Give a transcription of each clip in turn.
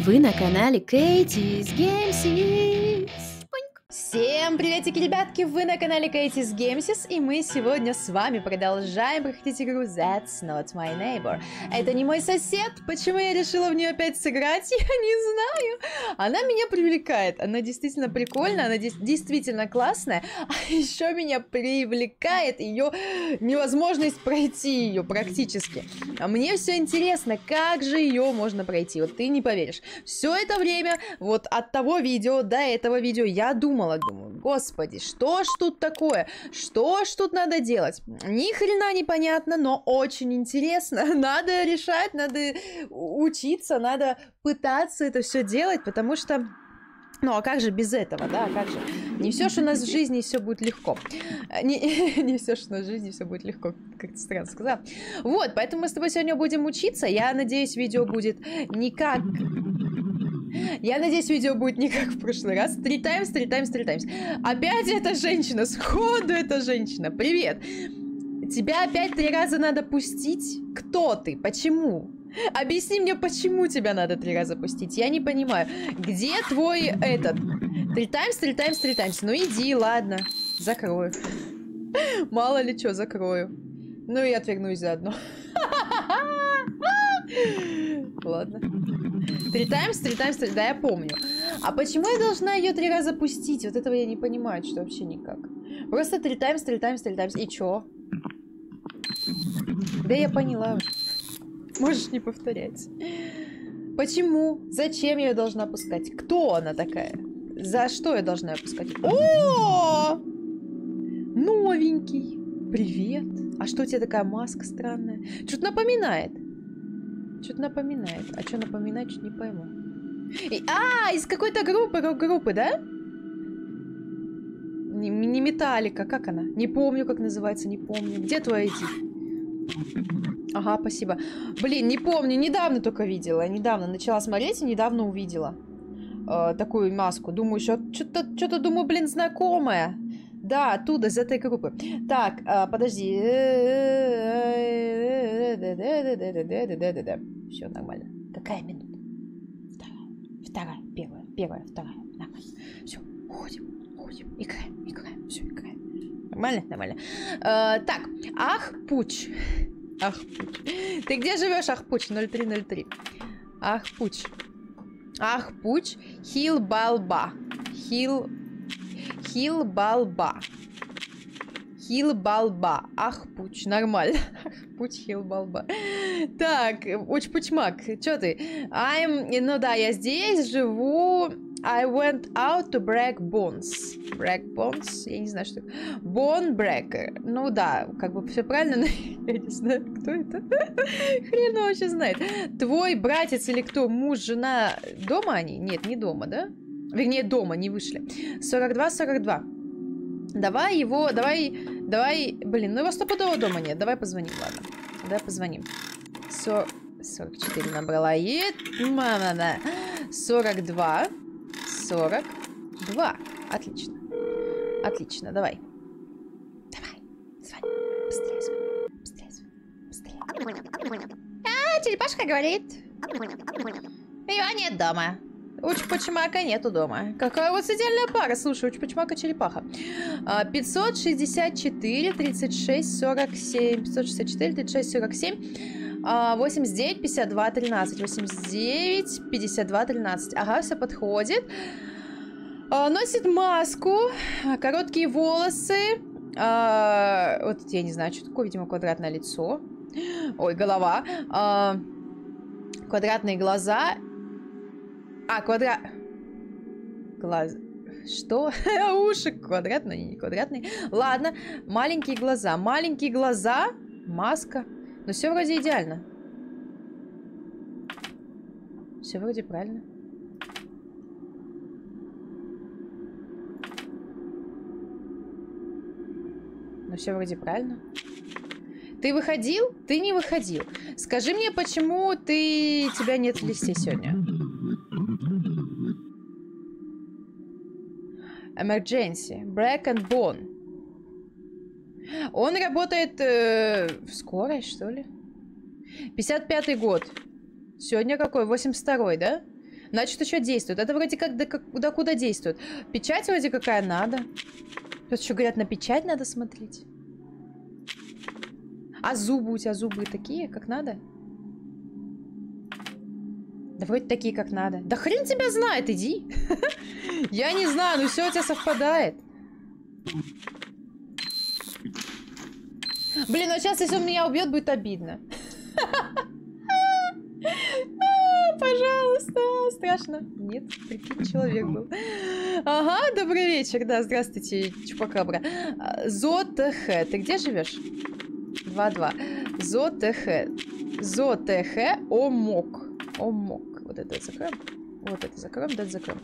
Вы на канале Кейтис Геймсис. Всем приветики, ребятки! Вы на канале Кейтис Геймсис, и мы сегодня с вами продолжаем проходить игру That's Not My Neighbor. Это не мой сосед. Почему я решила в нее опять сыграть, я не знаю. Она меня привлекает. Она действительно прикольная, она действительно классная. А еще меня привлекает ее невозможность пройти ее практически. А мне все интересно, как же ее можно пройти. Вот ты не поверишь. Все это время, вот от того видео до этого видео я думаю, господи, что ж тут такое? Что ж тут надо делать? Ни хрена непонятно, но очень интересно. Надо решать, надо учиться, надо пытаться это все делать, потому что... Ну, а как же без этого, да? Как же? Не все, что у нас в жизни, все будет легко. Не все, что у нас в жизни, все будет легко, как ты странно сказала. Вот, поэтому мы с тобой сегодня будем учиться. Я надеюсь, видео будет не как... Я надеюсь, видео будет не как в прошлый раз. 3 таймс. Опять эта женщина, сходу эта женщина. Привет. Тебя опять 3 раза надо пустить? Кто ты? Почему? Объясни мне, почему тебя надо 3 раза пустить? Я не понимаю. Где твой этот? 3 таймс. Ну иди, ладно. Закрою. Мало ли что, закрою. Ну и отвернусь заодно. Ладно. 3 таймс, да, я помню. А почему я должна ее 3 раза пустить? Вот этого я не понимаю, что вообще никак. Просто 3 таймс. И чё? Да я поняла уже. Можешь не повторять. Почему? Зачем я ее должна пускать? Кто она такая? За что я должна ее пускать? О! Новенький. Привет. А что у тебя такая маска странная? Что-то напоминает. Что-то напоминает. А что напоминает, что не пойму. Из какой-то группы, да? Не Металлика, как она? Не помню, как называется, не помню. Где твой ID? Ага, спасибо. Блин, не помню, недавно только видела. Недавно начала смотреть и недавно увидела такую маску. Думаю, что-то думаю, блин, знакомая. Да, оттуда, из этой группы. Так, подожди. Все нормально. Какая минута? Вторая. Первая. Нормально. Все, уходим. Играем. Все, играем. Нормально? Так, Ахпуч. Ты где живешь, Ахпуч? 0303. Ахпуч. Хилбалба. Ахпуч. Нормально. Ахпуч, Хилбалба. Так, Учпучмак, чё ты? Ну да, я здесь живу. I went out to break bones. Break bones? Я не знаю, что это. Bone breaker. Ну да, как бы все правильно, но я не знаю, кто это. Хрен вообще знает. Твой братец или кто? Муж, жена дома они? Нет, не дома, да? Вернее, дома, не вышли. 42. Давай, блин, ну его стопудово дома нет. Давай позвоним, ладно. Давай позвоним. 44 набрала. 42. Отлично, давай. Звони. Быстрее. Черепашка говорит. Ее нет дома. Учпачмака нету дома. Какая вот идеальная пара. Слушай, Учпачмака черепаха. 564, 36, 47. 564, 36, 47. 89, 52, 13. 89, 52, 13. Ага, все подходит. Носит маску. Короткие волосы. Вот я не знаю, что такое. Видимо, квадратное лицо. Ой, голова. Квадратные глаза. Глаз... Что? Уши квадратные, не квадратные. Ладно, маленькие глаза. Маска. Но все вроде идеально. Все вроде правильно. Но все вроде правильно. Ты выходил? Ты не выходил. Скажи мне, почему тебя нет в листе сегодня? Emergency. Break and bone. Он работает в скорой, что ли? 55-й год. Сегодня какой? 82-й, да? Значит, еще действует. Это вроде как до куда действует. Печать вроде какая надо. Тут еще говорят, на печать надо смотреть. А зубы у тебя зубы такие, как надо? Да вроде такие, как надо. Да хрен тебя знает, иди. Я не знаю, но все у тебя совпадает. Блин, ну сейчас, если он меня убьет, будет обидно. Пожалуйста, страшно. Нет, прикинь, человек был. Ага, добрый вечер. Да, здравствуйте, чупакабра. ЗОТХ, ты где живешь? 2-2. ЗОТХ. ЗОТХ ОМОК. ОМОК. Вот это закроем. Вот это закроем, да, это закроем.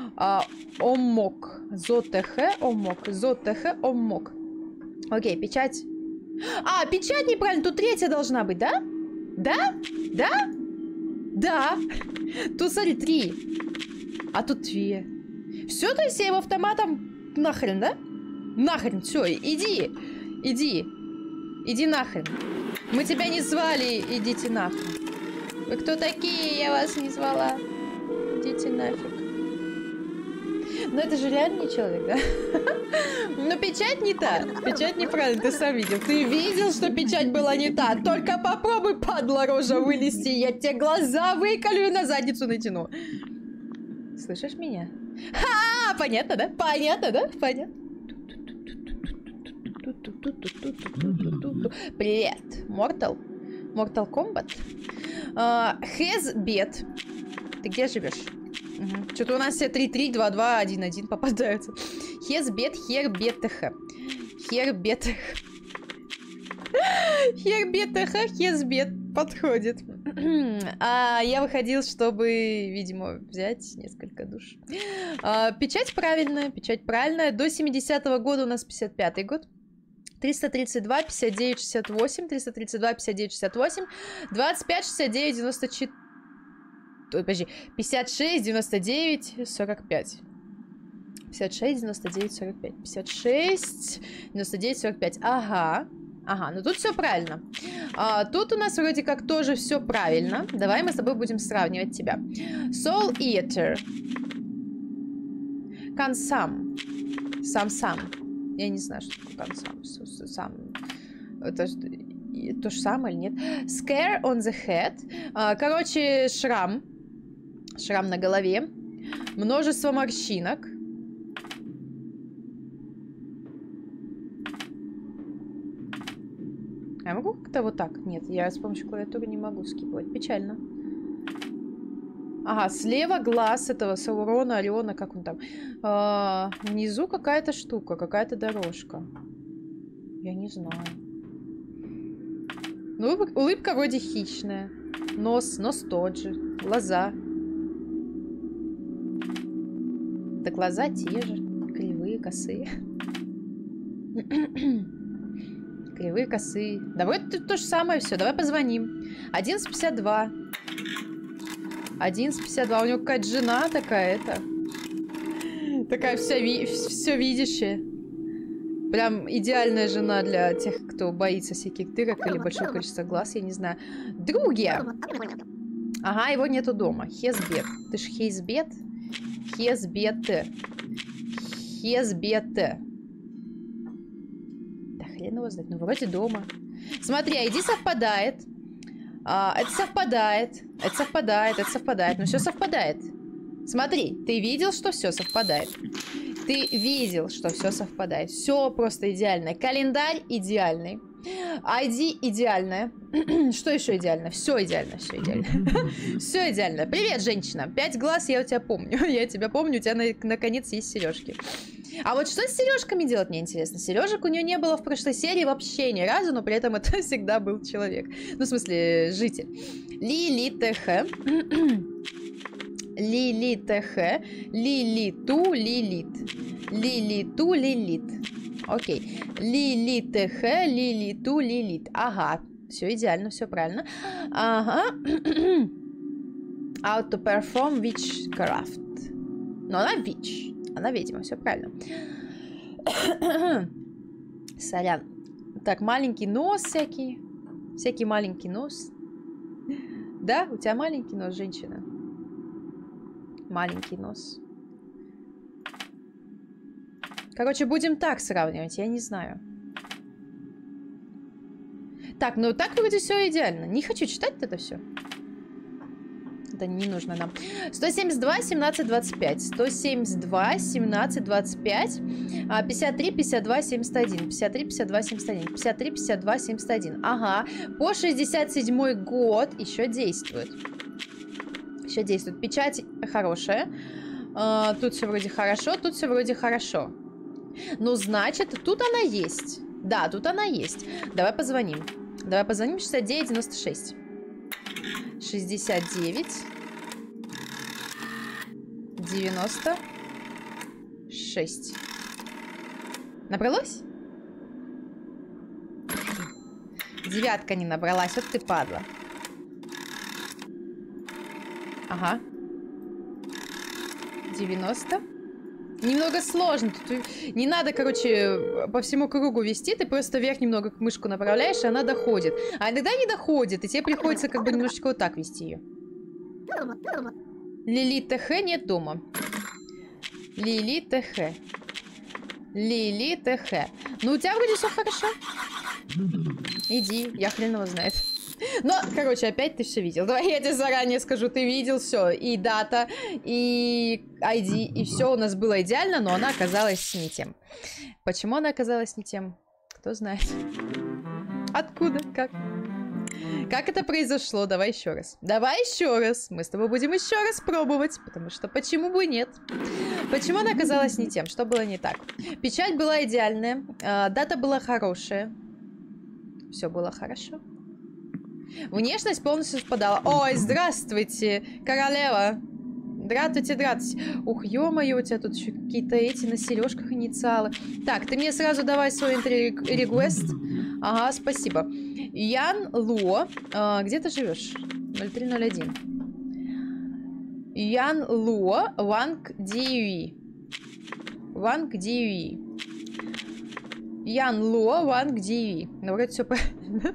ОМОК. ЗОТХ ОМОК. ЗОТХ ОМОК. Окей, печать. А, печать неправильно. Тут третья должна быть, да? Да? Да? Да. Тут, смотри, 3. А тут 2. Все, то есть я его автоматом... Нахрен, да? Нахрен, все, иди. Иди. Иди нахрен. Мы тебя не звали, идите нахрен. Вы кто такие? Я вас не звала. Идите нафиг. Но это же реально не человек, да? Но печать не та. Печать неправильно, ты сам видел. Ты видел, что печать была не та. Только попробуй, падла рожа, вылезти. Я тебе глаза выколю и на задницу натяну. Слышишь меня? Ха! Понятно, да? Понятно, да? Понятно. Привет. Mortal Kombat. Hezbet. Ты где живешь? Угу. Что-то у нас все 3-3, 2-2, 1-1 попадаются. Hezbet, Хербетх. Хербетх. Хербетх, Hezbet. Подходит. Я выходил, чтобы, видимо, взять несколько душ. Печать правильная, печать правильная. До 70-го года у нас 55-й год. 332, 59, 68, 332, 59, 68, 25, 69, 94... Подожди, 56, 99, 45. 56, 99, 45. 56, 99, 45. Ага. Ага, ну тут все правильно. Тут у нас вроде как тоже все правильно. Давай мы с тобой будем сравнивать тебя. Soul Eater. Консам. Сам-сам. Я не знаю, что такое консам. Сам. Это то же самое или нет? Scare on the head. Короче, шрам. Шрам на голове. Множество морщинок. Я могу как-то вот так? Нет, я с помощью клавиатуры не могу скипывать. Печально. Ага, слева глаз этого Саурона, Ориона, как он там. Внизу какая-то штука, какая-то дорожка. Я не знаю. Ну, улыбка вроде хищная. Нос тот же. Глаза. Да глаза те же. Кривые, косые. Кривые, косые. Давай тут то же самое все. Давай позвоним. 11:52. 11:52. У него какая-то жена такая, такая все видящая. Прям идеальная жена для тех, кто боится всяких дырок или большого количества глаз, я не знаю. Другие. Ага, его нету дома. Hezbet. Ты ж Hezbet? Hezbet. Hezbet. Да хрен его знает. Ну, вроде дома. Смотри, ID совпадает. Это совпадает. Это совпадает. Это совпадает. Ну, все совпадает. Смотри, ты видел, что все совпадает? Ты видел, что все совпадает. Все просто идеально. Календарь идеальный. ID идеальная. Что еще идеально? Все идеально, все идеально. Все идеально. Привет, женщина. 5 глаз, я у тебя помню. Я тебя помню, у тебя наконец есть сережки. А вот что с сережками делать, мне интересно. Сережек у нее не было в прошлой серии вообще ни разу, но при этом это всегда был человек. Ну, в смысле, житель. Лилитх. Лилитх. Лилиту, Лилит. Лилиту, Лилит. Окей. Лилитх, Лилиту, Лилит. Ага. Все идеально, все правильно. Ага. How to perform witchcraft. Но она witch. Она ведьма, все правильно. Сорян. Так, маленький нос всякий. Всякий маленький нос. Да, у тебя маленький нос, женщина. Маленький нос. Короче, будем так сравнивать, я не знаю. Так, ну так вроде все идеально. Не хочу читать это все. Это не нужно нам. 172, 17, 25. 172, 17, 25. 53, 52, 71. 53, 52, 71. 53, 52, 71. Ага. По 67 год еще действует. Еще действует. Печать хорошая. Тут все вроде хорошо. Тут все вроде хорошо. Ну, значит, тут она есть. Да, тут она есть. Давай позвоним. Давай позвоним. 69, 96. 69 96. Набралось? Девятка не набралась, вот ты падла. Ага. 90. Немного сложно. Тут не надо, короче, по всему кругу вести. Ты просто вверх немного мышку направляешь, и она доходит. А иногда не доходит, и тебе приходится как бы немножечко вот так вести ее. Лили ТХ нет дома. Лили ТХ. Лили ТХ. Ну, у тебя вроде все хорошо. Иди, я хрен его знает. Но, короче, опять ты все видел. Давай я тебе заранее скажу, ты видел все. И дата, и ID, и все у нас было идеально, но она оказалась не тем. Почему она оказалась не тем? Кто знает. Откуда? Как? Как это произошло? Давай еще раз. Давай еще раз. Мы с тобой будем еще раз пробовать, потому что почему бы нет? Почему она оказалась не тем? Что было не так? Печать была идеальная, дата была хорошая. Все было хорошо. Внешность полностью совпадала. Ой, здравствуйте, королева. Здравствуйте, здравствуйте. Ух, ё-моё, у тебя тут еще какие-то эти на сережках инициалы. Так, ты мне сразу давай свой entry-request. Ага, спасибо. Ян Луо. Где ты живешь? 0301. Ян Луо. Ванг Диюи. Ванг Диюи. Ян Луо. Ванг Диюи. Ну, вроде все правильно.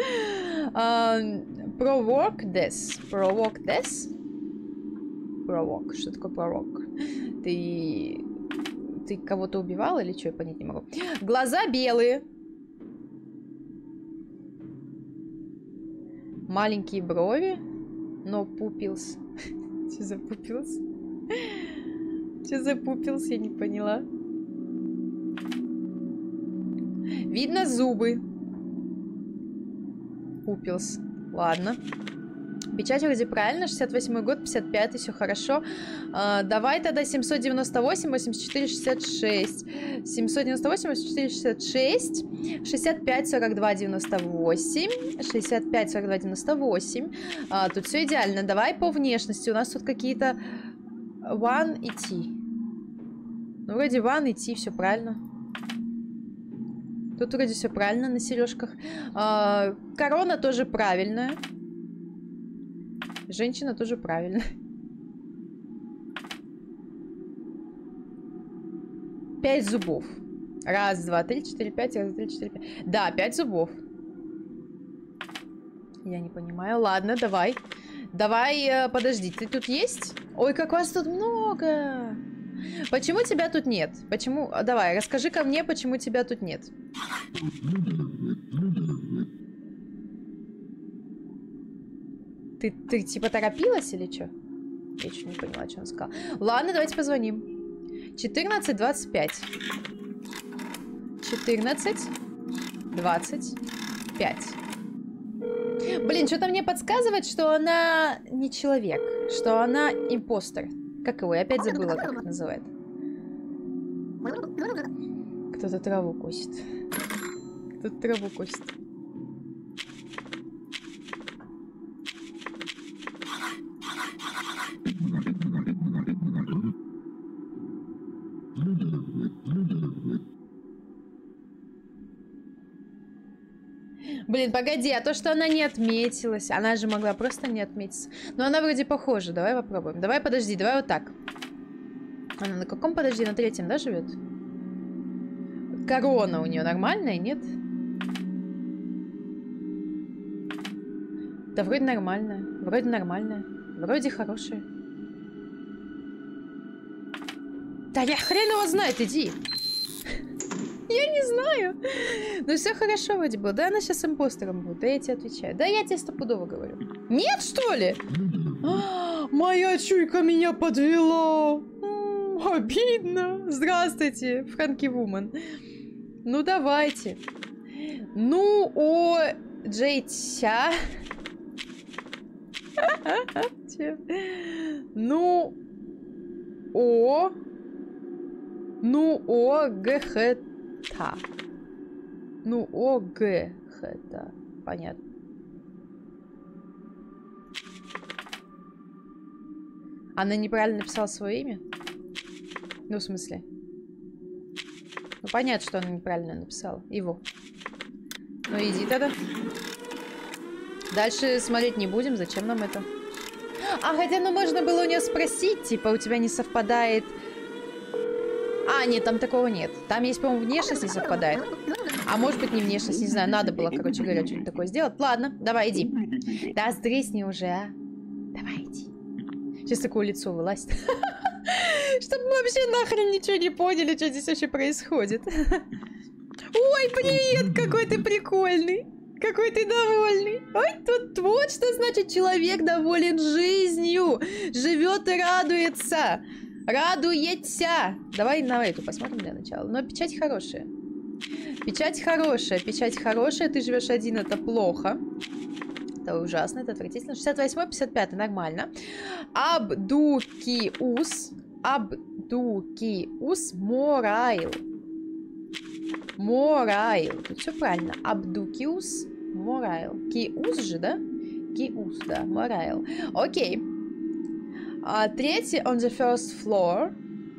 Provoke this. Provoke this. Provoke. Что такое provoke? Ты кого-то убивал или что? Я понять не могу. Глаза белые. Маленькие брови. Но пупилс. Что за пупилс? Что за пупилс? Я не поняла. Видно зубы. Пупилс. Ладно. Печать вроде правильно. 68 год, 55, все хорошо. Давай тогда 798, 84, 66. 798, 84, 66. 65, 42, 98. 65, 42, 98. Тут все идеально. Давай по внешности. У нас тут какие-то One и T. Ну, вроде One и T, все правильно. Тут вроде все правильно на сережках. Корона тоже правильная. Женщина тоже правильная. 5 зубов. Раз, два, три, четыре, пять. Раз, два, три, четыре, пять. Да, 5 зубов. Я не понимаю. Ладно, давай. Давай, подожди, ты тут есть? Ой, как вас тут много. Почему тебя тут нет? Почему? Давай, расскажи-ка мне, почему тебя тут нет. Ты типа торопилась или что? Я еще не поняла, что он сказал. Ладно, давайте позвоним. 14-25. 14-25. Блин, что-то мне подсказывает, что она не человек. Что она импостер. Как его? Я опять забыла, как это называют. Кто-то траву косит. Кто-то траву косит. Блин, погоди, а то, что она не отметилась, она же могла просто не отметиться. Но она вроде похожа, давай попробуем. Давай, подожди, давай вот так. Она на каком, подожди, на 3-м, да, живет? Корона у нее нормальная, нет? Да вроде нормальная, вроде нормальная, вроде хорошая. Да я хрен его знает, иди. Я не знаю. Ну все хорошо вроде было. Да она сейчас импостером будет. Да я тебе отвечаю. Да я тебе стопудово говорю. Нет, что ли? Моя чуйка меня подвела. Обидно. Здравствуйте, Фрэнки Вумен. Ну давайте. Ну, о, Джейтя. Ну, о. Ну, о, ГХТ. Ну, о, ГХТ. Понятно. Она неправильно написала свое имя? Ну, в смысле? Ну, понятно, что она неправильно написала. Его. Ну, иди тогда. Дальше смотреть не будем. Зачем нам это? А, хотя, ну, можно было у нее спросить, типа, у тебя не совпадает... А, нет, там такого нет. Там есть, по-моему, внешность не совпадает. А может быть, не внешность, не знаю. Надо было, короче говоря, что-нибудь такое сделать. Ладно, давай, иди. Да, сдресни уже, а. Давай, иди. Сейчас такое лицо вылазит. Чтобы мы вообще нахрен ничего не поняли, что здесь вообще происходит. Ой, привет, какой ты прикольный. Какой ты довольный. Ой, тут вот что значит человек доволен жизнью. Живет и радуется. Радуется. Давай на эту посмотрим для начала. Но печать хорошая. Печать хорошая. Печать хорошая. Ты живешь один, это плохо. Это ужасно, это отвратительно. 68-й, 55-й, нормально. Абдукиус. Абдукиус Морайл. Морайл. Тут все правильно. Абдукиус Морайл. Киус же, да? Киус, да. Морайл. Окей. Третий on the first floor.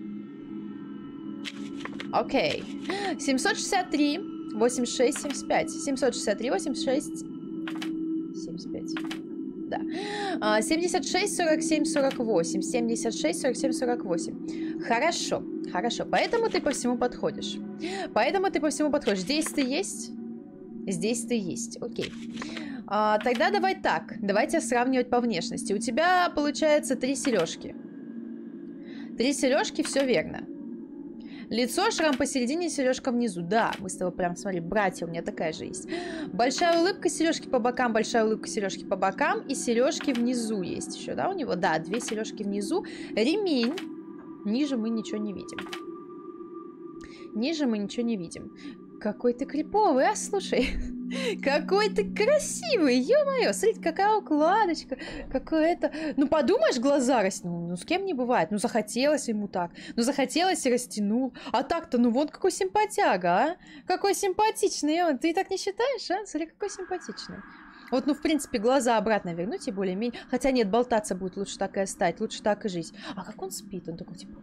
Окей. 763, 86, 75. 763, 86, 75. Да. 76, 47, 48. 76, 47, 48. Хорошо. Хорошо. Поэтому ты по всему подходишь. Поэтому ты по всему подходишь. Здесь ты есть? Здесь ты есть. Окей. Тогда давай так. Давайте сравнивать по внешности. У тебя получается 3 сережки. 3 сережки, все верно. Лицо, шрам посередине, сережка внизу. Да, мы с тобой прям, смотри, братья, у меня такая же есть. Большая улыбка, сережки по бокам, большая улыбка, сережки по бокам. И сережки внизу есть еще, да, у него? Да, 2 сережки внизу. Ремень. Ниже мы ничего не видим. Ниже мы ничего не видим. Какой ты криповый, а, слушай. Какой ты красивый, ё-моё. Смотрите, какая укладочка. Какое это... Ну, подумаешь, глаза растянул. Ну, с кем не бывает. Ну, захотелось ему так. Ну, захотелось и растянул. А так-то, ну, вот какой симпатяга, а. Какой симпатичный он. Ты так не считаешь, а? Смотри, какой симпатичный. Вот, ну, в принципе, глаза обратно вернуть и более-менее... Хотя нет, болтаться будет, лучше так и оставить. Лучше так и жить. А как он спит? Он такой, типа...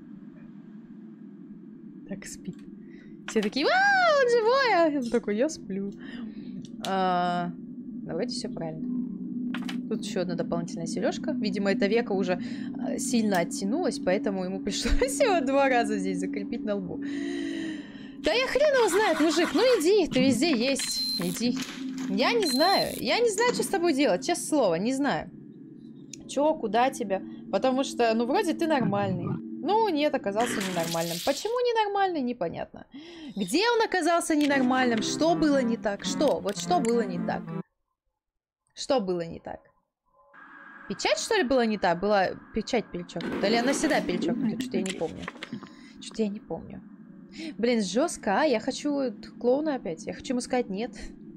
Так спит. Все такие, вау, он живой! А он такой, я сплю. Давайте все правильно. Тут еще одна дополнительная сережка. Видимо, эта века уже сильно оттянулась, поэтому ему пришлось всего 2 раза здесь закрепить на лбу. Да я хрен его знает, мужик. Ну иди, ты везде есть. Иди. Я не знаю. Я не знаю, что с тобой делать. Честное слово, не знаю. Че, куда тебя? Потому что, ну, вроде ты нормальный. Ну, нет, оказался ненормальным. Почему ненормальный, непонятно. Где он оказался ненормальным? Что было не так? Что? Вот что было не так? Что было не так? Печать, что ли, была не так? Была печать перечеркнута. Или она всегда перечеркнута? Что-то я не помню. Что-то я не помню. Блин, жестко, а? Я хочу клоуна опять. Я хочу ему сказать нет.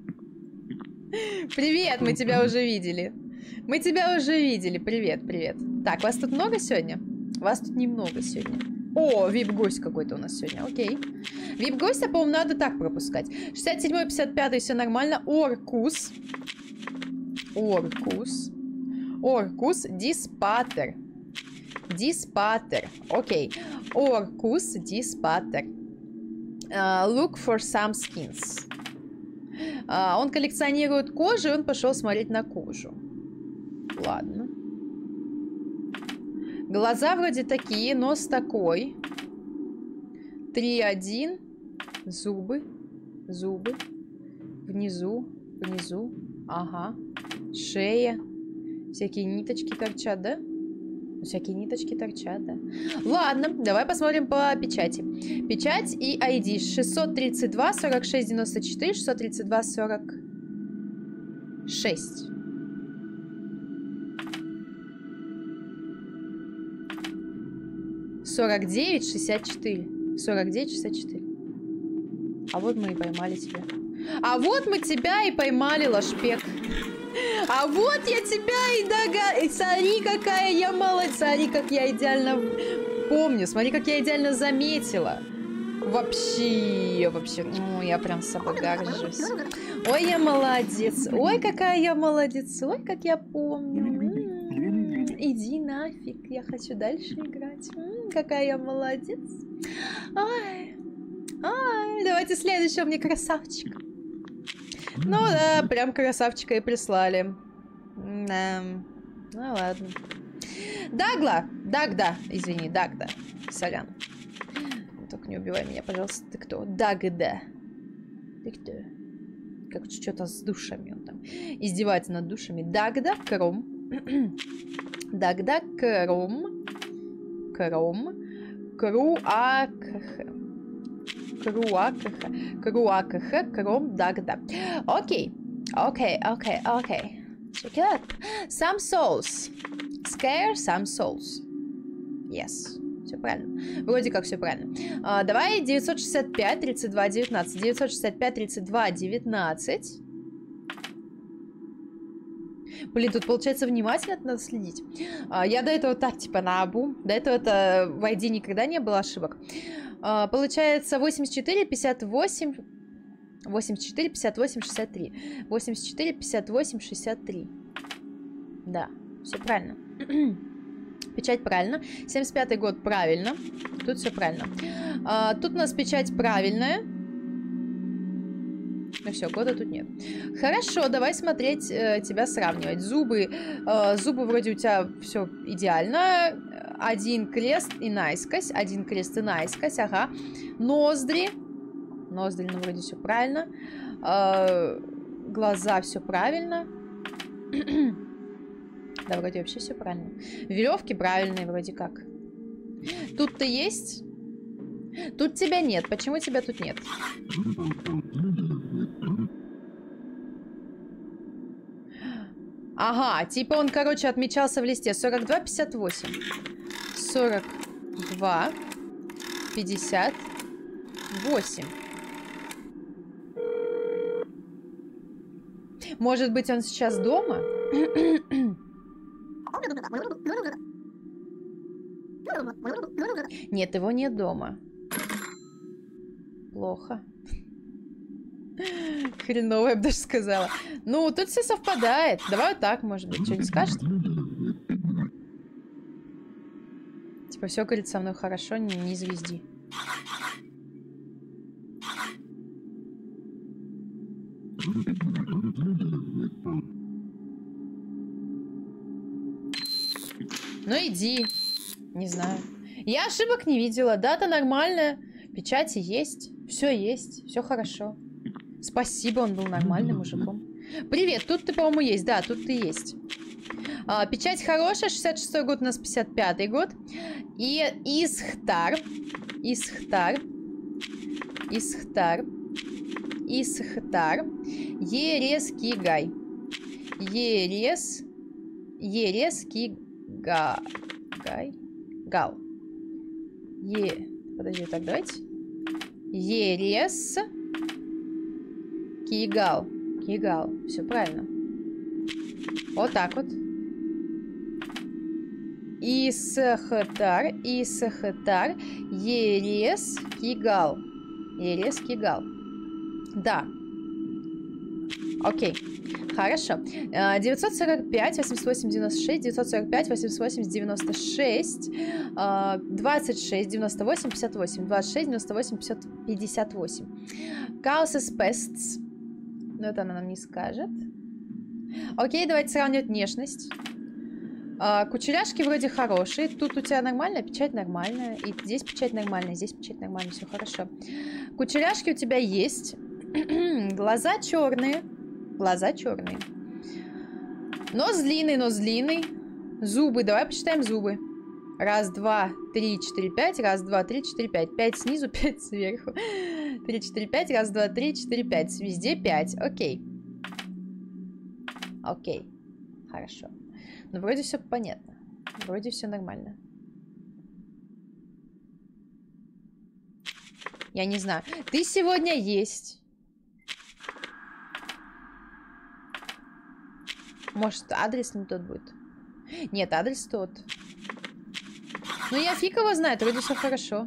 Привет, мы тебя уже видели. Мы тебя уже видели. Привет, привет. Так, вас тут много сегодня? Вас тут немного сегодня. О, вип-гость какой-то у нас сегодня. Окей. Вип-гостя, по-моему, надо так пропускать. 67-й, 55-й, все нормально. Оркус. Оркус. Оркус. Диспатер. Диспатер. Окей. Оркус. Диспатер. Look for some skins. Он коллекционирует кожу, и он пошел смотреть на кожу. Ладно. Глаза вроде такие, нос такой. 3-1. Зубы. Зубы. Внизу. Внизу. Ага. Шея. Всякие ниточки торчат, да? Всякие ниточки торчат, да? Ладно, давай посмотрим по печати. Печать и ID 632 46 94 632 46. Сорок девять 64. 49 64. А вот мы и поймали тебя. А вот мы тебя и поймали, лошпек. А вот я тебя и Смотри, какая я молодец. Смотри, как я идеально помню. Смотри, как я идеально заметила. Вообще. Ну, я прям с собой горжусь. Ой, я молодец. Ой, какая я молодец. Ой, как я помню. Иди нафиг. Я хочу дальше играть. Какая я молодец. Ой. Ой, давайте следующего мне красавчика. Ну да, прям красавчика и прислали. Да. Ну ладно. Дагда. Извини, Дагда. Сорян. Только не убивай меня, пожалуйста. Ты кто? Дагда. Ты кто? Как что-то с душами он там. Издевается над душами. Дагда Кром. Дагда Кром. Круакх. Кром Дагда. Окей. Check it out. Some souls. Scare some souls. Yes. Все правильно. Вроде как все правильно. Давай 965 32 19. 965 32 19. Блин, тут получается внимательно надо следить. Я до этого так, типа, наобум. До этого это в ID никогда не было ошибок. Получается 84, 58... 84, 58, 63. 84, 58, 63. Да, все правильно. Печать правильно. 75-й год правильно. Тут все правильно. Тут у нас печать правильная. Ну все, года тут нет. Хорошо, давай смотреть, тебя сравнивать. Зубы вроде у тебя все идеально. Один крест и наискось. Один крест и наискось, ага. Ноздри, ну вроде все правильно. Глаза все правильно. Да, вроде вообще все правильно. Веревки правильные вроде как. Тут ты есть? Тут тебя нет. Почему тебя тут нет? Ага, типа он, короче, отмечался в листе. 42, 58. 42, 58. Может быть, он сейчас дома? Нет, его нет дома. Плохо. Хреново, я бы даже сказала. Ну, тут все совпадает. Давай вот так, может быть. Что-нибудь скажет? Типа, все, говорит, со мной хорошо, не звезди. Ну, иди. Не знаю. Я ошибок не видела. Дата нормальная. Печати есть. Все хорошо. Спасибо, он был нормальным мужиком. Привет, тут ты, по-моему, есть. Да, тут ты есть. Печать хорошая. 66-й год у нас 55-й год. И Исхтар. Ерескигай. Гал. Подожди, так, давайте. Кигал. Все правильно. Вот так вот. Исхтар. Ерескигал. Да. Окей. Хорошо. 945, 88, 96, 945, 88, 96, 26, 98, 58, 26, 98, 58. Causes pests. Но это она нам не скажет. Окей, давайте сравнивать внешность. Кучеряшки вроде хорошие. Тут у тебя нормальная, печать нормальная. И здесь печать нормальная, здесь печать нормальная. Все хорошо. Кучеряшки у тебя есть. Глаза черные. Нос длинный. Зубы. Давай посчитаем зубы. Раз, два, три, четыре, пять. Раз, два, три, четыре, пять. 5 снизу, 5 сверху. 3, 4, 5. Раз, два, три, четыре, 5. Везде 5. Окей. Окей. Хорошо. Ну, вроде все понятно. Вроде все нормально. Я не знаю. Ты сегодня есть. Может, адрес не тот будет? Нет, адрес тот. Ну, я фиг его знает. Вроде все хорошо.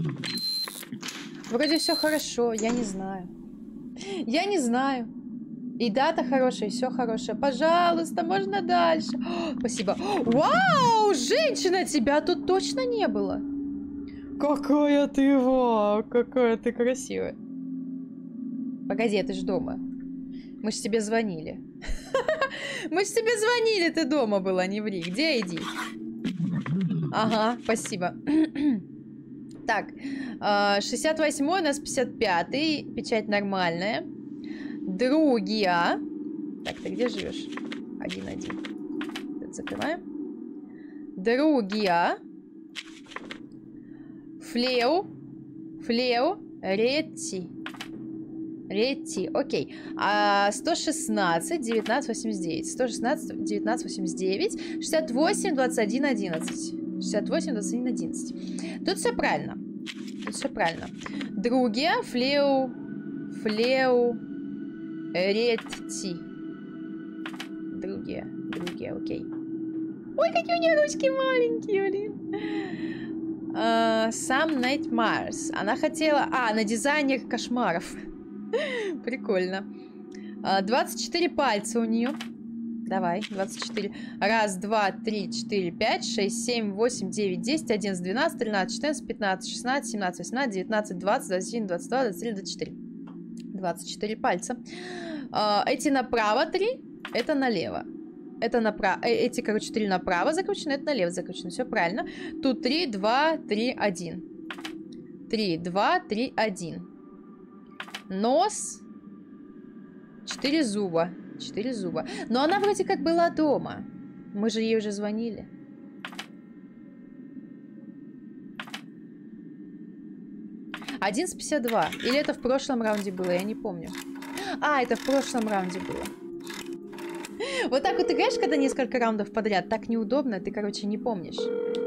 Вроде все хорошо. Я не знаю. Я не знаю. И дата хорошая, и все хорошее. Пожалуйста, можно дальше. О, спасибо. Вау, женщина, тебя тут точно не было. Какая ты, вау, какая ты красивая. Погоди, ты ж дома. Мы ж тебе звонили. Мы ж тебе звонили, ты дома была, не ври. Где иди? Ага, спасибо. Так, 68-й, у нас 55-й. Печать нормальная. Другия. Так, ты где живешь? 1-1. Это закрываем. Другия. Флеу. Флеу. Ретти. Ретти. Окей. 116, 19, 89. 116, 19, 89. 68, 21, 11. 68, 21, 11. Тут все правильно. Тут все правильно. Другия. Флеу. Флеу. Ретти. Другие. Другие, окей. Ой, какие у нее ручки маленькие, блин. Some Nightmares. Она хотела... на дизайнер кошмаров. Прикольно. 24 пальца у нее. Давай, 24. Раз, два, три, четыре, пять, шесть, семь, восемь, девять, 10, 11, 12, 13, 14, 15, 16, 17, 18, 19, 20, 21, 22, 23, 24. 24 пальца. Эти направо 3, это налево. Это направо. Эти, короче, 3 направо закручены, это налево закручено. Все правильно. Тут 3, 2, 3, 1. 3, 2, 3, 1. Нос. 4 зуба. 4 зуба. Но она вроде как была дома. Мы же ей уже звонили. Один с 52. Или это в прошлом раунде было, я не помню. Это в прошлом раунде было. Вот так вот играешь, когда несколько раундов подряд. Так неудобно, ты, короче, не помнишь.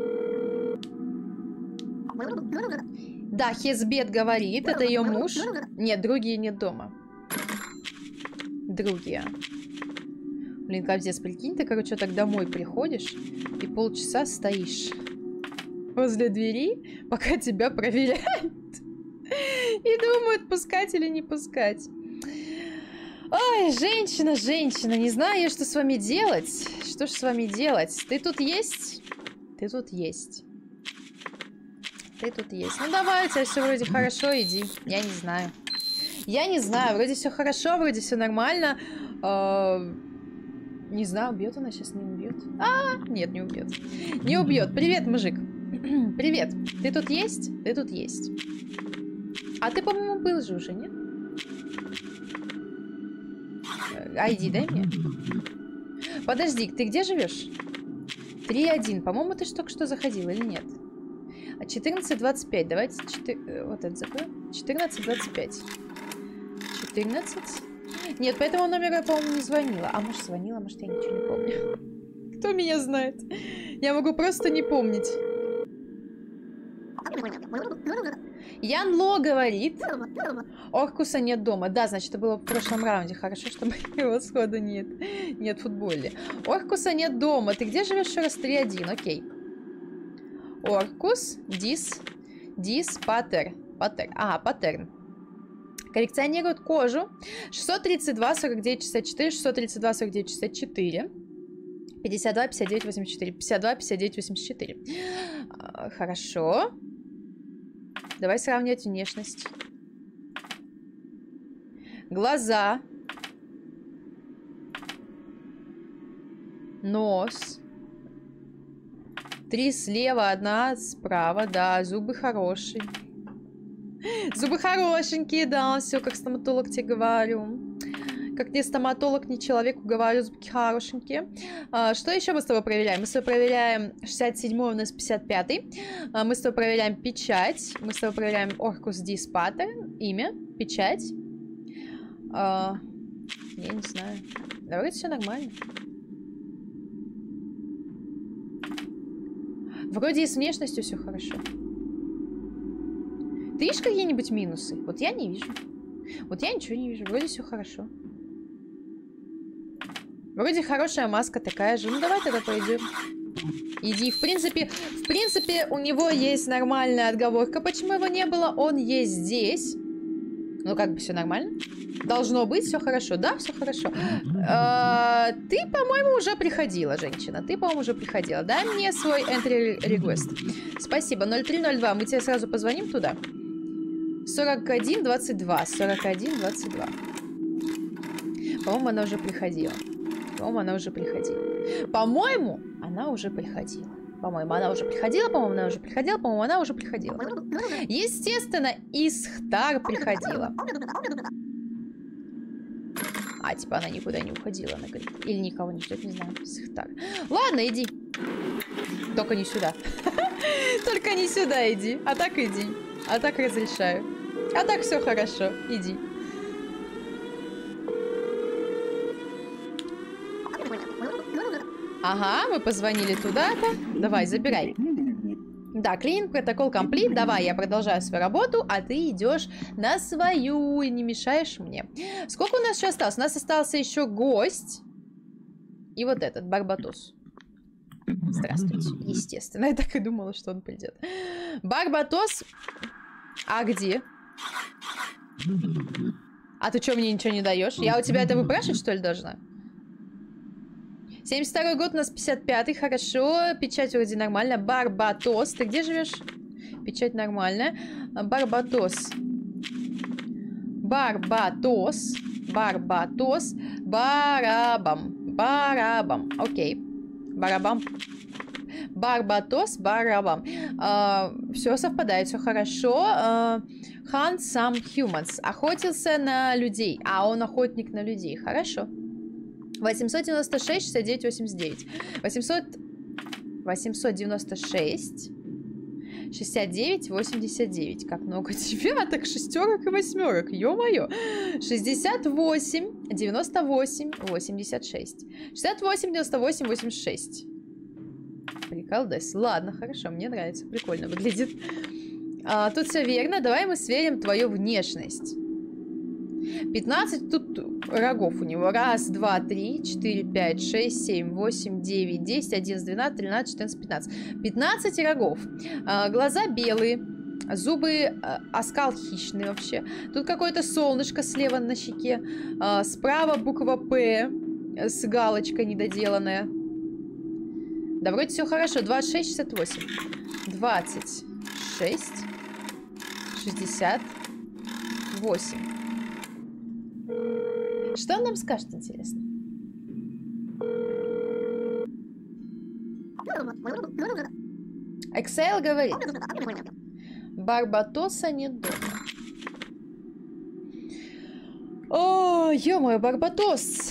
Да, Хесбет говорит, это ее муж. Нет, другие нет дома. Другие. Блин, капец, прикинь, ты, короче, так домой приходишь и полчаса стоишь возле двери, пока тебя проверяют. И думают, пускать или не пускать. Ой, женщина, женщина, не знаю я, что с вами делать. Что ж с вами делать? Ты тут есть? Ты тут есть. Ты тут есть. Ну давай, у тебя все вроде хорошо, иди. Я не знаю. Я не знаю, вроде все хорошо, вроде все нормально. Не знаю, убьет она сейчас, не убьет. Нет, не убьет. Не убьет. Привет, мужик. Привет. Ты тут есть? Ты тут есть. А ты, по-моему, был же уже, нет? ID дай мне. Подожди, ты где живешь? 3-1. По-моему, ты только что заходил или нет? 14-25. Давайте вот это закроем. 14-25. 14. Нет, по этому номеру я, по-моему, не звонила. А может, звонила, может, я ничего не помню. Кто меня знает? Я могу просто не помнить. Ян Ло говорит. Оркуса нет дома. Да, значит, это было в прошлом раунде. Хорошо, что его сходу нет. Нет в футболе. Оркуса нет дома. Ты где живешь еще раз? 3-1. Окей. Оркус. Дис, паттер. Паттерн. Коллекционирует кожу. 632, 49, 64. 632, 49, 64. 52, 59, 84. 52, 59, 84. Хорошо. Давай сравнивать внешность. Глаза. Нос. 3 слева, 1 справа. Да, зубы хорошие. Зубы хорошенькие, да. Все, как стоматолог тебе говорю. Как ни стоматолог, ни человек, уговариваю, зубки хорошенькие. Что еще мы с тобой проверяем? Мы с тобой проверяем 67-й, у нас 55-й. Мы с тобой проверяем печать. Мы с тобой проверяем Orcus Dis Pattern. Имя, печать. Я не знаю. Да, вроде все нормально. Вроде и с внешностью все хорошо. Ты видишь какие-нибудь минусы? Вот я не вижу. Вот я ничего не вижу. Вроде все хорошо. Вроде хорошая маска такая же. Ну давай тогда пойдем. Иди. В принципе, у него есть нормальная отговорка. Почему его не было? Он есть здесь. Ну как бы все нормально. Должно быть все хорошо. Да, все хорошо. Ты, по-моему, уже приходила, женщина. Ты, по-моему, уже приходила. Дай мне свой entry request. Спасибо. 0302. Мы тебе сразу позвоним туда. 4122. 4122. По-моему, она уже приходила. По-моему, она уже приходила. По-моему, она уже приходила. По-моему, она уже приходила. По-моему, она уже приходила. По-моему, она уже приходила. Естественно, Исхтар приходила. А, типа она никуда не уходила, она говорит. Или никого не ждет, не знаю. Исхтар. Ладно, иди. Только не сюда. Только не сюда иди. А так иди. А так разрешаю. А так все хорошо. Иди. Ага, мы позвонили туда-то. Давай, забирай. Да, клиент, протокол комплит. Давай, я продолжаю свою работу, а ты идешь на свою и не мешаешь мне. Сколько у нас еще осталось? У нас остался еще гость. И вот этот, Барбатос. Здравствуйте. Естественно, я так и думала, что он придет. Барбатос. А где? А ты что, мне ничего не даешь? Я у тебя это выпрашивать, что ли, должна? 72-й год, у нас 55-й, хорошо. Печать вроде нормальная. Барбатос, ты где живешь? Печать нормальная. Барбатос. Барбатос. Барбатос. Барабам. Барабам. Окей. Барабам. Барбатос, барабам. Все совпадает, все хорошо. Hunt some humans. Охотился на людей. А он охотник на людей. Хорошо. 896, 69, 89. 896, 69, 89. Как много девяток, шестерок и восьмерок. Ё-моё. 68, 98, 86. 68, 98, 86. Приколдес. Ладно, хорошо, мне нравится. Прикольно выглядит. Тут все верно. Давай мы сверим твою внешность. 15 тут рогов у него. 1, 2, 3, 4, 5, 6, 7, 8, 9, 10, 11, 12, 13, 14, 15. 15 рогов. Глаза белые. Зубы, оскал хищный вообще. Тут какое-то солнышко слева на щеке. Справа буква П с галочкой недоделанная. Да, вроде все хорошо. 26, 68. 26, 68. Что он нам скажет, интересно? Excel говорит. Барбатоса нет дома. О, ё-моё, Барбатос.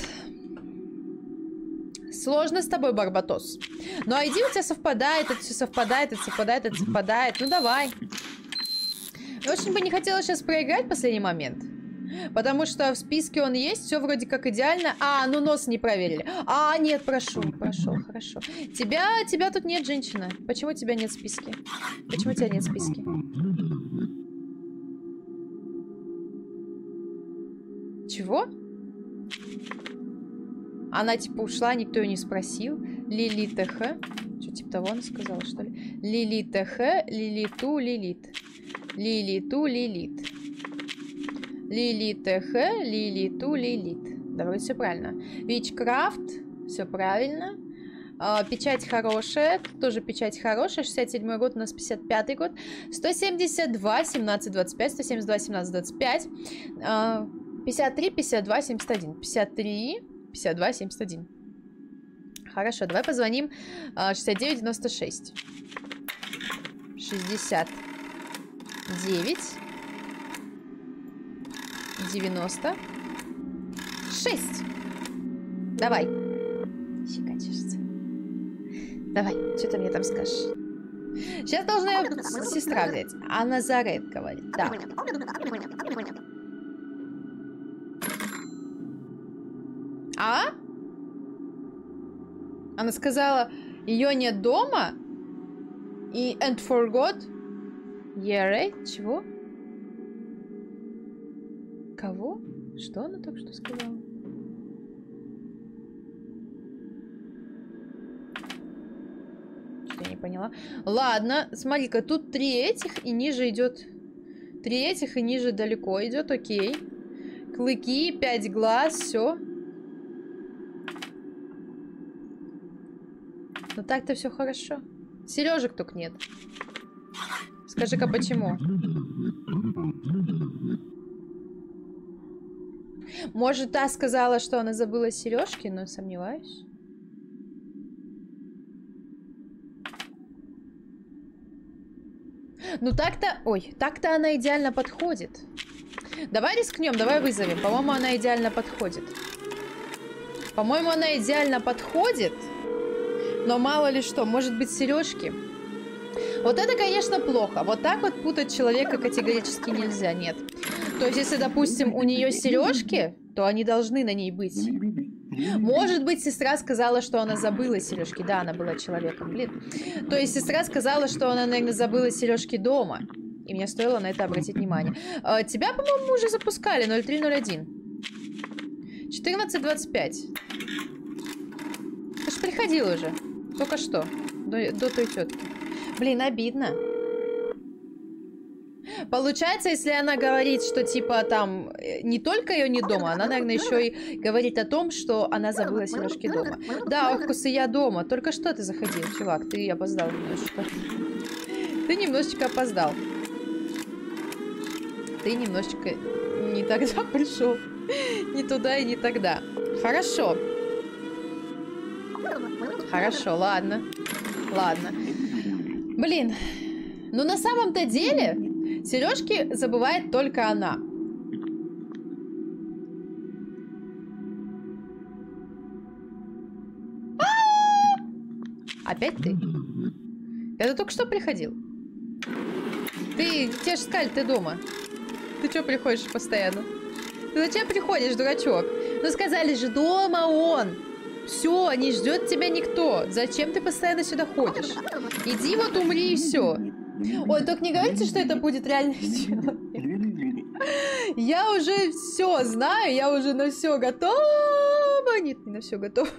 Сложно с тобой, Барбатос. Ну, ID у тебя совпадает, это все совпадает, это совпадает, это совпадает. Ну, давай. Очень бы не хотела сейчас проиграть в последний момент. Потому что в списке он есть, все вроде как идеально. А, ну нос не проверили. А, нет, прошел, хорошо. Тебя тут нет, женщина. Почему тебя нет в списке? Почему тебя нет в списке? Чего? Она типа ушла, никто ее не спросил. Лили ТХ. Что, типа того она сказала, что ли? Лили ТХ, Лилиту, Лилит. Лилиту, Лилит. Лили ТХ, Лилиту, Лилит. Да, вроде все правильно. Вичкрафт, все правильно. Печать хорошая, тоже печать хорошая. 67-й год, у нас 55-й год. 172, 17, 25, 172, 17, 25. 53, 52, 71. 53, 52, 71. Хорошо, давай позвоним. 69, 96. 69. 90. 6. Давай. Щекочешься. Давай, что ты мне там скажешь? Сейчас должна сестра взять. А Назарет говорит. Да. А? Она сказала, ее нет дома. И and forgot. Yeah, right? Чего? Кого? Что она только что сказала? Я не поняла. Ладно, смотри-ка, тут 3 этих и ниже идет. 3 этих и ниже далеко идет, окей. Клыки, 5 глаз, все. Ну так-то все хорошо. Сережек только нет. Скажи-ка, почему? Может, та сказала, что она забыла сережки, но сомневаюсь. Ну так-то... Ой, так-то она идеально подходит. Давай рискнем, давай вызовем. По-моему, она идеально подходит. По-моему, она идеально подходит. Но мало ли что, может быть, сережки. Вот это, конечно, плохо. Вот так вот путать человека категорически нельзя, нет. То есть, если, допустим, у нее сережки, то они должны на ней быть. Может быть, сестра сказала, что она забыла сережки. Да, она была человеком, блин. То есть, сестра сказала, что она, наверное, забыла сережки дома. И мне стоило на это обратить внимание. Тебя, по-моему, уже запускали. 0301. 14:25. Ты ж приходил уже. Только что. До той тетки. Блин, обидно. Получается, если она говорит, что типа там не только ее нет дома, она, наверное, еще и говорит о том, что она забыла сережки дома. Да, Оркус, и я дома. Только что ты заходил, чувак. Ты опоздал немножечко. Ты немножечко опоздал. Ты немножечко не тогда пришел. Не туда и не тогда. Хорошо. Хорошо, ладно. Ладно. Блин. Ну на самом-то деле сережки забывает только она. Опять ты? Я только что приходил. Тебе же сказали, ты дома. Ты что приходишь постоянно? Ты зачем приходишь, дурачок? Ну сказали же, дома он. Все, не ждет тебя никто. Зачем ты постоянно сюда ходишь? Иди вот умри и все. Ой, только не говорите, что это будет реальный человек. Я уже все знаю, я уже на все готова. Нет, не на все готова.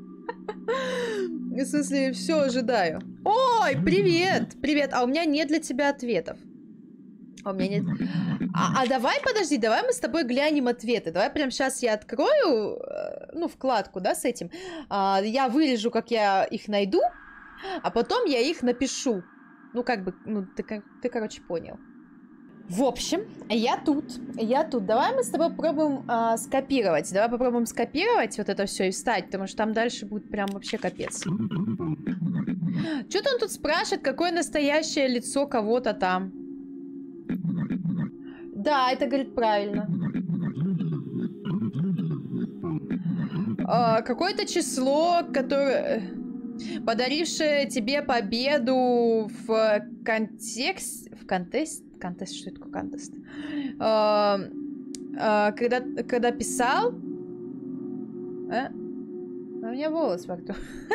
В смысле, все ожидаю. Ой, привет, привет. А у меня нет для тебя ответов. А у меня нет. Давай, подожди, давай мы с тобой глянем ответы. Давай прямо сейчас я открою, ну, вкладку, да, с этим. Я вырежу, как я их найду, а потом я их напишу. Ну, как бы, ну, ты короче, понял. В общем, я тут. Давай мы с тобой попробуем скопировать. Давай попробуем скопировать вот это все и вставить, потому что там дальше будет прям вообще капец. Что-то он тут спрашивает, какое настоящее лицо кого-то там. Да, это, говорит, правильно. Какое-то число, которое... Подарившее тебе победу в контекст... В контест? Контест, что это такое контест? Когда писал... У меня волос во рту.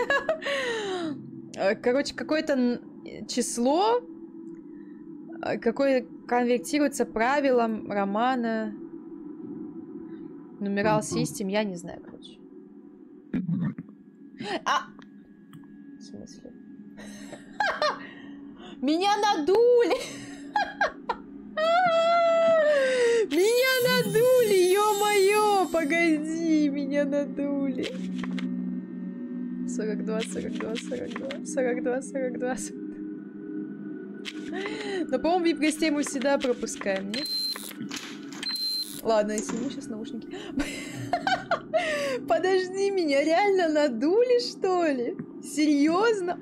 Короче, какое-то число, какое конвертируется правилам романа Numeral System, я не знаю, короче. В смысле? Меня надули! Меня надули, ё-моё! Погоди, меня надули. 42, 42, 42, 42, 42. Но, по-моему, вип-гостей мы всегда пропускаем, нет? Ладно, я сниму сейчас наушники. Подожди, меня реально надули, что ли? Серьезно?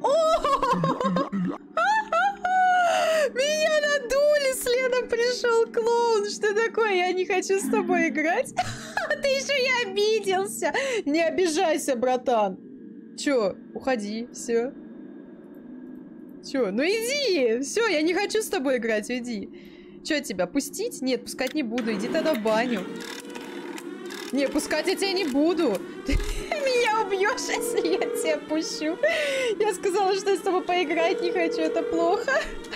Меня надули, следом пришел клоун. Что такое? Я не хочу с тобой играть. ты еще и обиделся. Не обижайся, братан. Чё, уходи, все. Чё, ну иди. Все, я не хочу с тобой играть, уйди. Чё, тебя пустить? Нет, пускать не буду. Иди тогда в баню. Не, пускать я тебя не буду. Ты меня убьешь, если я тебя пущу. Я сказала, что я с тобой поиграть не хочу. Это плохо.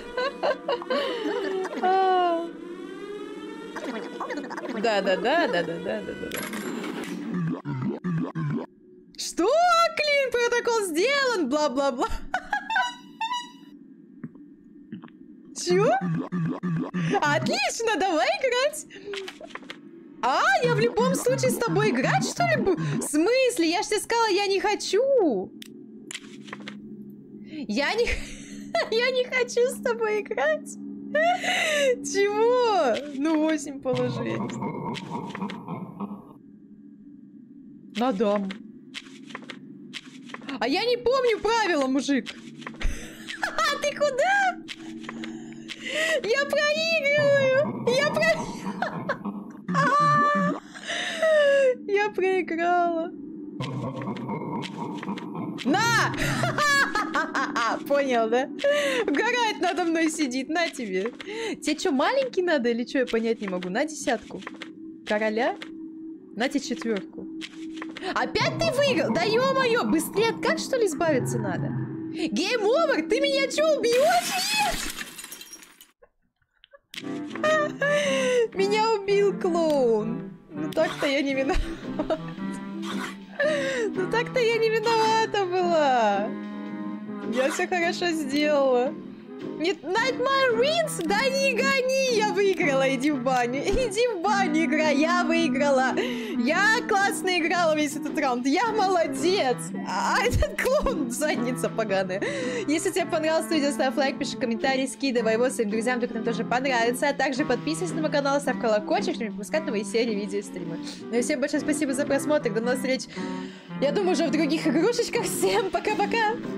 Да. Что? Клин, протокол сделан. Бла-бла-бла. Чё? Отлично, давай играть. А, я в любом случае с тобой играть, что ли? В смысле? Я же тебе сказала, я не хочу. Я не хочу с тобой играть. Чего? Ну, 8 положи, я не знаю. На даму. А я не помню правила, мужик. А ты куда? Я проигрываю. Я проиграла. На! Понял, да? Угорает надо мной сидит. На тебе. Тебе что, маленький надо или что? Я понять не могу. На 10. Короля? На тебе 4. Опять ты выиграл? Да ё-моё, быстрее от как что ли избавиться надо? Гейм овер, ты меня что, убьешь? Нет! Меня убил клоун. Ну так-то я не виновата. Ну так-то я не виновата была. Я все хорошо сделала. Нет, Nightmare Wins? Да не гони, я выиграла, иди в баню. Иди в баню, играй, я выиграла. Я классно играла весь этот раунд, я молодец. А этот клоун задница поганая. Если тебе понравилось видео, ставь лайк, пиши комментарий, скидывай его своим друзьям, вдруг им тоже понравится. А также подписывайся на мой канал, ставь колокольчик, чтобы не пропускать новые серии, видео и стримы. Ну и всем большое спасибо за просмотр, до новых встреч. Я думаю, уже в других игрушечках. Всем пока-пока.